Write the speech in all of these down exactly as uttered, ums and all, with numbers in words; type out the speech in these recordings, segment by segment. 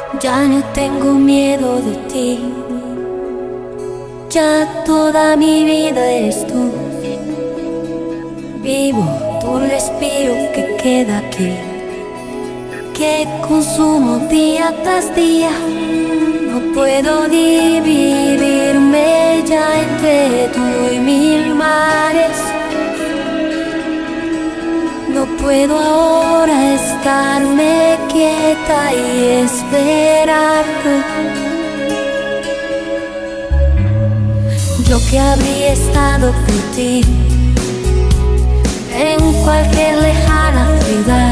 Ya no tengo miedo de ti, ya toda mi vida eres tú. Vivo tu respiro que queda aquí, que consumo día tras día. No puedo dividirme ya entre tú y mil mares. No puedo ahora estarme quieta y esperarte. Yo que habría estado por ti en cualquier lejana ciudad,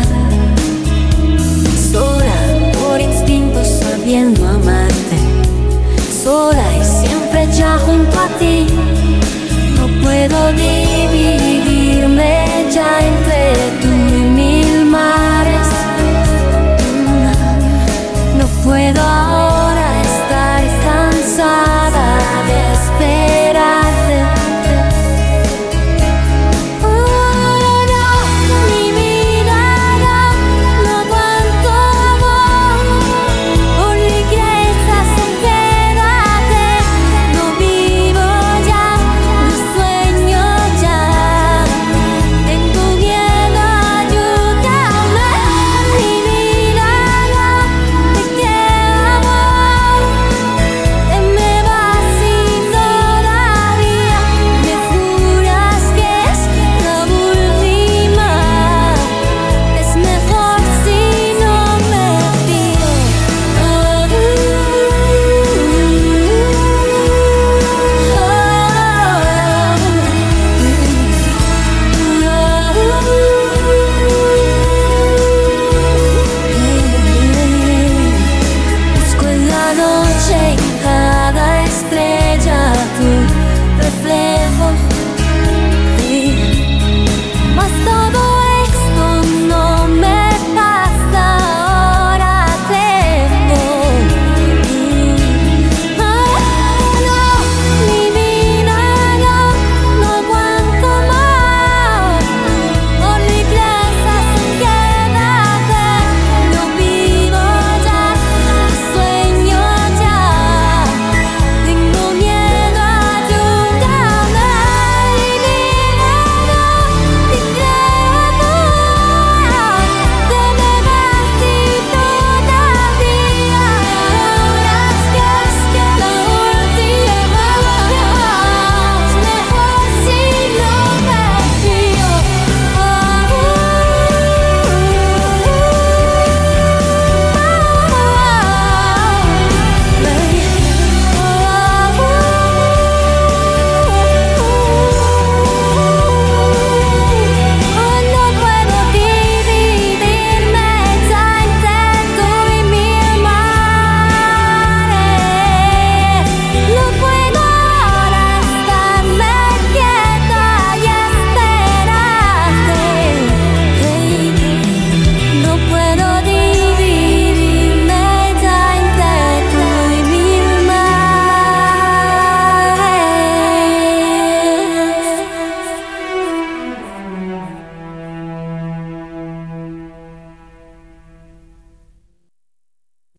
sola por instinto sabiendo amarte, sola y siempre ya junto a ti. No puedo dividirme ya entre